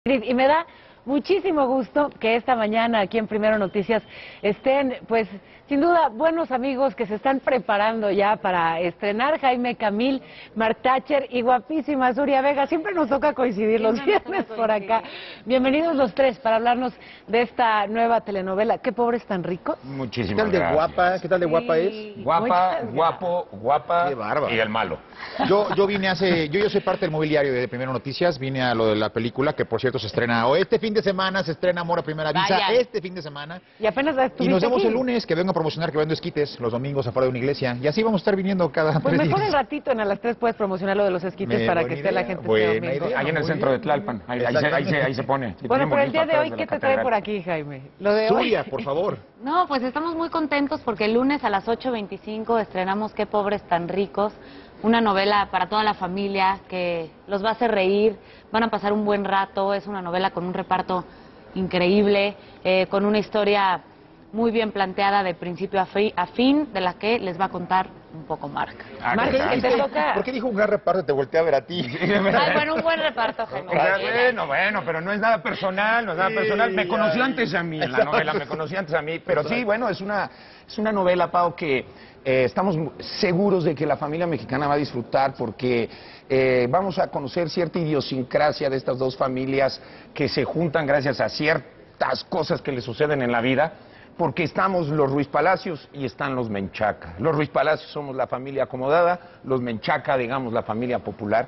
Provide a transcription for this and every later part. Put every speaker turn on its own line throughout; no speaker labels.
Y me da muchísimo gusto que esta mañana aquí en Primero Noticias estén, pues, sin duda, buenos amigos que se están preparando ya para estrenar. Jaime Camil, Mark Thatcher y guapísima Zuria Vega. Siempre nos toca coincidir los viernes por acá. Bienvenidos los tres para hablarnos de esta nueva telenovela. ¿Qué pobres tan ricos?
Muchísimas
¿Qué tal de guapa? ¿Qué tal de guapa es?
Guapa, guapo, guapa
Qué bárbaro.
y el malo.
Yo vine yo soy parte del mobiliario de Primero Noticias, vine a lo de la película, que por cierto se estrena este fin de semana, se estrena Amor a Primera Vista,
Vaya.
este fin de semana.
Y apenas estuviste
Y nos vemos
aquí.
el lunes, que vengo a promocionar que vendo esquites los domingos afuera de una iglesia. Y así vamos a estar viniendo cada
Pues
3
mejor
días.
el ratito, a las 3 puedes promocionar lo de los esquites para que esté la gente este domingo.
idea.
Ahí en el
muy
centro
bien.
de Tlalpan, ahí se pone.
Bueno,
Bien
pero el
bonito
día de
atrás
hoy,
la
¿qué te trae
catedral.
por aquí, Jaime? Lo de hoy.
Zuria, por favor.
No, pues estamos muy contentos porque el lunes a las 8:25 estrenamos Qué pobres tan ricos, una novela para toda la familia que los va a hacer reír, van a pasar un buen rato, es una novela con un reparto increíble, con una historia muy bien planteada de principio a fin, de la que les va a contar un poco Mark.
Mark,
¿qué tal?
que te toca.
¿Por qué dijo un gran reparto y te volteé a ver a ti?
Ay, bueno, un buen reparto, Jaime.
Bueno, pero no es nada personal, no es nada personal. Me conoció antes a mí en la novela, me conoció antes a mí. Pero sí, bueno, es una novela, Pau, que estamos seguros de que la familia mexicana va a disfrutar porque vamos a conocer cierta idiosincrasia de estas dos familias que se juntan gracias a ciertas cosas que le suceden en la vida. Porque estamos los Ruiz Palacios y están los Menchaca. Los Ruiz Palacios somos la familia acomodada, los Menchaca, digamos, la familia popular.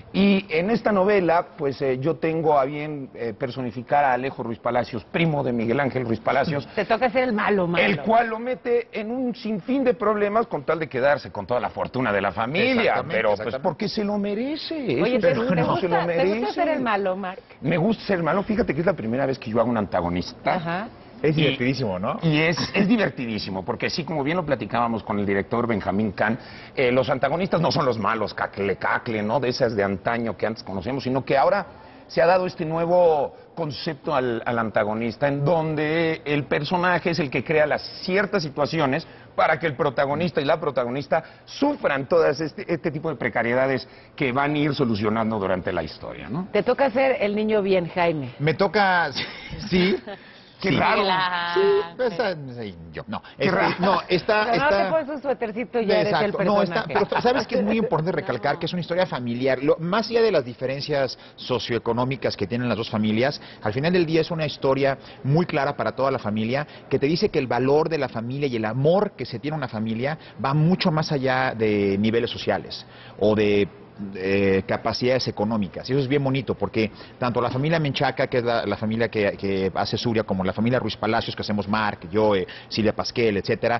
Y en esta novela, pues yo tengo a bien personificar a Alejo Ruiz Palacios, primo de Miguel Ángel Ruiz Palacios,
Te toca ser el malo.
el cual lo mete en un sinfín de problemas con tal de quedarse con toda la fortuna de la familia.
Exactamente,
Pero pues
exactamente.
porque se lo merece.
Oye,
eso
¿te
se lo
gusta
merece.
ser el malo, Mark?
Me gusta ser el malo. Fíjate que es la primera vez que yo hago un antagonista.
Ajá.
Es divertidísimo, ¿no?
Y es divertidísimo, porque sí, como bien lo platicábamos con el director Benjamín Can, los antagonistas no son los malos, cacle, ¿no? De esas de antaño que antes conocíamos, sino que ahora se ha dado este nuevo concepto al antagonista, en donde el personaje es el que crea las ciertas situaciones para que el protagonista y la protagonista sufran todas este tipo de precariedades que van a ir solucionando durante la historia, ¿no?
Te toca ser el niño bien, Jaime.
Me toca, sí.
Qué
Sí.
raro.
Sí, pues, sí, yo, no.
raro.
No, está...
Pero no te pones un suétercito y ya eres el
Exacto, no,
personaje.
pero sabes que es muy importante recalcar que es una historia familiar. Más allá de las diferencias socioeconómicas que tienen las dos familias, al final del día es una historia muy clara para toda la familia, que te dice que el valor de la familia y el amor que se tiene a una familia va mucho más allá de niveles sociales o de capacidades económicas. Y eso es bien bonito porque tanto la familia Menchaca, que es la familia que hace Zuria, como la familia Ruiz Palacios, que hacemos Mark, yo, Silvia Pasquel, etcétera,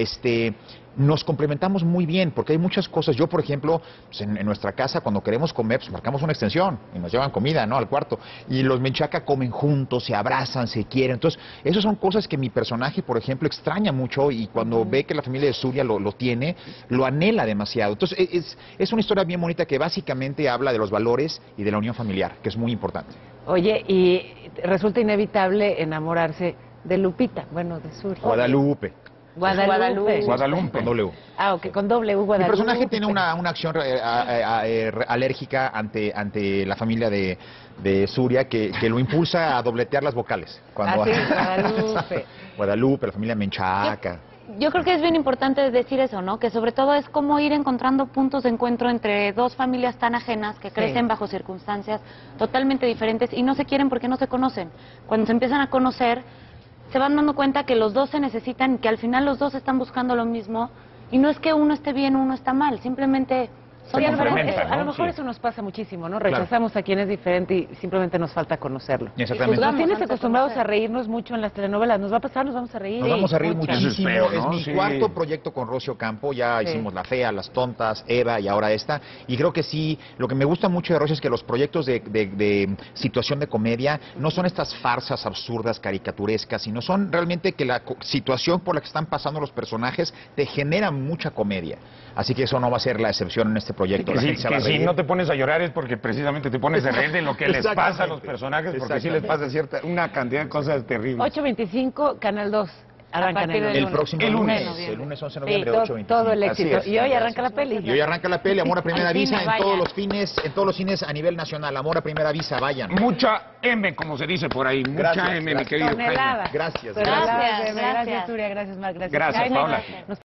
nos complementamos muy bien porque hay muchas cosas. Yo, por ejemplo, pues en nuestra casa, cuando queremos comer, pues marcamos una extensión y nos llevan comida, ¿no?, al cuarto. Y los Menchaca comen juntos, se abrazan, se quieren. Entonces, esas son cosas que mi personaje, por ejemplo, extraña mucho, y cuando ve que la familia de Zuria lo tiene, lo anhela demasiado. Entonces, es una historia bien bonita que básicamente habla de los valores y de la unión familiar, que es muy importante.
Oye, y resulta inevitable enamorarse de Lupita, bueno, de Zuria.
Guadalupe.
Guadalupe.
Guadalupe.
Con W.
Ah, ok, con W,
Mi
Guadalupe.
personaje tiene una acción alérgica ante la familia de Zuria que lo impulsa a dobletear las vocales.
Ah, sí, Guadalupe.
Guadalupe, la familia Menchaca.
Yo creo que es bien importante decir eso, ¿no? Que sobre todo es como ir encontrando puntos de encuentro entre dos familias tan ajenas que crecen bajo circunstancias totalmente diferentes y no se quieren porque no se conocen. Cuando se empiezan a conocer, se van dando cuenta que los dos se necesitan y que al final los dos están buscando lo mismo, y no es que uno esté bien o uno está mal, simplemente son
Sí,
diferentes.
a lo
¿no?
mejor
Sí.
eso nos pasa muchísimo, ¿no?
Claro.
Rechazamos a quien es diferente y simplemente nos falta conocerlo.
Exactamente.
Nos
Vamos,
tienes
antes de
acostumbrados
conocer.
a reírnos mucho en las telenovelas. Nos va a pasar, nos vamos a reír.
Nos vamos a reír
mucho.
muchísimo.
Eso espero,
Es
¿no?
mi
Sí.
cuarto proyecto con Rocío Campo. Ya
Sí.
hicimos La Fea, Las Tontas, Eva y ahora esta. Y creo que sí, lo que me gusta mucho de Rocío es que los proyectos de situación de comedia no son estas farsas absurdas, caricaturescas, sino son realmente que la situación por la que están pasando los personajes te genera mucha comedia. Así que eso no va a ser la excepción en este proyecto. La gente se va a
Que si
reír.
no te pones a llorar es porque precisamente te pones a reír de lo que les pasa a los personajes, porque sí les pasa una cantidad de cosas terribles.
8:25, Canal 2. Arrancan
el próximo
El
lunes.
lunes.
El lunes 11 de
Sí,
noviembre, 8:25.
todo el
Así
éxito.
es.
Y hoy arranca la peli.
Y hoy arranca la peli, Amor a Primera
Al
Vista,
cine,
en todos
vayan.
los cines a nivel nacional. Amor a Primera Vista, vayan.
Mucha M, como se dice por ahí. Mucha
Gracias,
M, mi
gracias.
querido Jaime.
Toneladas.
Gracias,
Toneladas
gracias.
de M. Gracias, Nuria. Gracias, Marc. Gracias,
Gracias,
Jaime.
Paula.
Nos